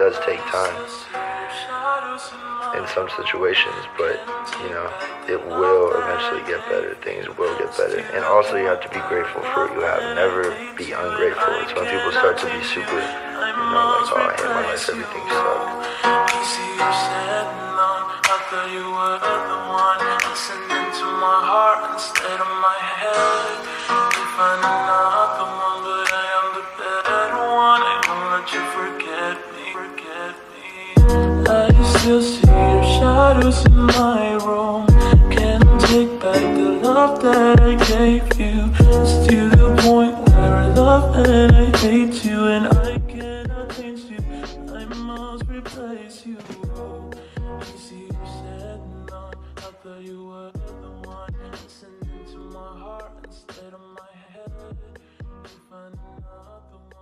does take time in some situations, but it will eventually get better. Things will get better. And also you have to be grateful for what you have. Never be ungrateful. It's when people start to be super, like, oh, I hate my life, everything sucks. I thought you were the one, listening to my heart instead of my head. You find another one, but I am the better one. I won't let you forget me. I still see your shadows in my room. Can't take back the love that I gave you. It's to the point where I love and I hate you, and I cannot change you. I must replace you. You see, you said no. I thought you were the one, listening to my heart instead of my head. You find another one.